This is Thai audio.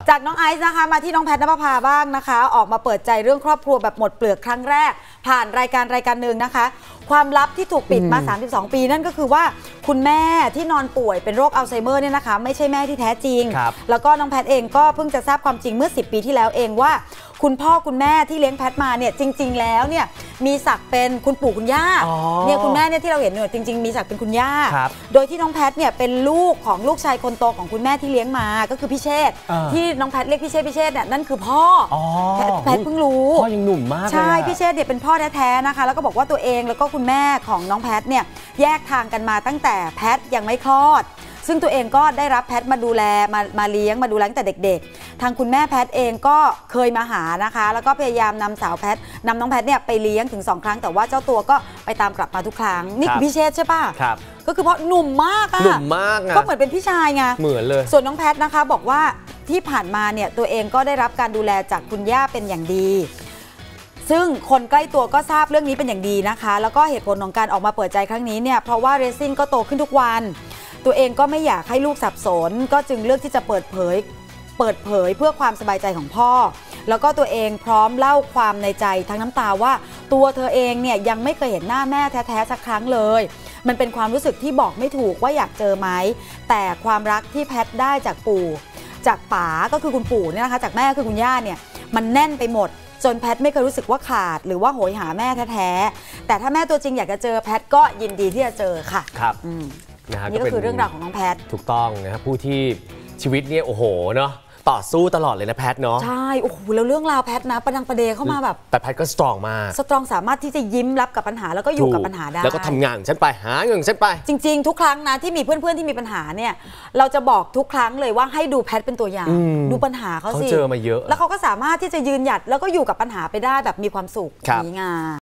จากน้องไอซ์นะคะมาที่น้องแพทณปภาบ้างนะคะออกมาเปิดใจเรื่องครอบครัวแบบหมดเปลือกครั้งแรกผ่านรายการหนึ่งนะคะความลับที่ถูกปิดมา32 ปีนั่นก็คือว่าคุณแม่ที่นอนป่วยเป็นโรคอัลไซเมอร์เนี่ยนะคะไม่ใช่แม่ที่แท้จริงแล้วก็น้องแพทเองก็เพิ่งจะทราบความจริงเมื่อ10 ปีที่แล้วเองว่าคุณพ่อคุณแม่ที่เลี้ยงแพทมาเนี่ยจริงๆแล้วเนี่ยมีศักดิ์เป็นคุณปู่คุณย่าเนี่ยคุณแม่เนี่ยที่เราเห็นเนี่ยจริงๆมีศักดิ์เป็นคุณย่าโดยที่น้องแพทเนี่ยเป็นลูกของลูกชายคนโตของคุณแม่ที่เลี้ยงมาก็คือพี่เชษฐ์ที่น้องแพทเรียกพี่เชษฐ์เนี่ยนั่นคือพ่อแพทเพิ่งรู้พ่อยังหนุ่มมากเลยใช่พี่เชษฐ์เนี่ยเป็นพ่อแท้ๆนะคะแล้วก็บอกว่าตัวเองแล้วก็คุณแม่ของน้องแพทเนี่ยแยกทางกันมาตั้งแต่แพทยังไม่คลอดซึ่งตัวเองก็ได้รับแพทมาดูแลมาเลี้ยงมาดูแลตั้งแต่เด็กๆทางคุณแม่แพทเองก็เคยมาหานะคะแล้วก็พยายามนำสาวแพทนำน้องแพทเนี่ยไปเลี้ยงถึง2 ครั้งแต่ว่าเจ้าตัวก็ไปตามกลับมาทุกครั้งนี่คือพี่เชษใช่ป่ะครับก็คือเพราะหนุ่มมากอะหนุ่มมากก็เหมือนเป็นพี่ชายไงเหมือนเลยส่วนน้องแพทนะคะบอกว่าที่ผ่านมาเนี่ยตัวเองก็ได้รับการดูแลจากคุณย่าเป็นอย่างดีซึ่งคนใกล้ตัวก็ทราบเรื่องนี้เป็นอย่างดีนะคะแล้วก็เหตุผลของการออกมาเปิดใจครั้งนี้เนี่ยเพราะว่าเรซิ่งก็โตขึ้นทุกวันตัวเองก็ไม่อยากให้ลูกสับสนก็จึงเลือกที่จะเปิดเผยเพื่อความสบายใจของพ่อแล้วก็ตัวเองพร้อมเล่าความในใจทั้งน้ำตาว่าตัวเธอเองเนี่ยยังไม่เคยเห็นหน้าแม่แท้ๆสักครั้งเลยมันเป็นความรู้สึกที่บอกไม่ถูกว่าอยากเจอไหมแต่ความรักที่แพทได้จากปู่จากป๋าก็คือคุณปู่เนี่ยนะคะจากแม่คือคุณย่าเนี่ยมันแน่นไปหมดจนแพทไม่เคยรู้สึกว่าขาดหรือว่าโหยหาแม่แท้ๆแต่ถ้าแม่ตัวจริงอยากจะเจอแพทก็ยินดีที่จะเจอค่ะครับนี่ก็คือเรื่องราวของน้องแพทถูกต้องนะครับผู้ที่ชีวิตเนี่ยโอ้โหเนาะต่อสู้ตลอดเลยนะแพทเนาะใช่โอ้โหแล้วเรื่องราวแพทนะประดังประเดเข้ามาแบบแต่แพทก็สตรองมากสตรองสามารถที่จะยิ้มรับกับปัญหาแล้วก็อยู่กับปัญหาได้แล้วก็ทำงานฉันไปหาเงินฉันไปจริงๆทุกครั้งนะที่มีเพื่อนๆที่มีปัญหาเนี่ยเราจะบอกทุกครั้งเลยว่าให้ดูแพทเป็นตัวอย่างดูปัญหาเขาสิเจอมาเยอะแล้วเขาก็สามารถที่จะยืนหยัดแล้วก็อยู่กับปัญหาไปได้แบบมีความสุขนี่ไง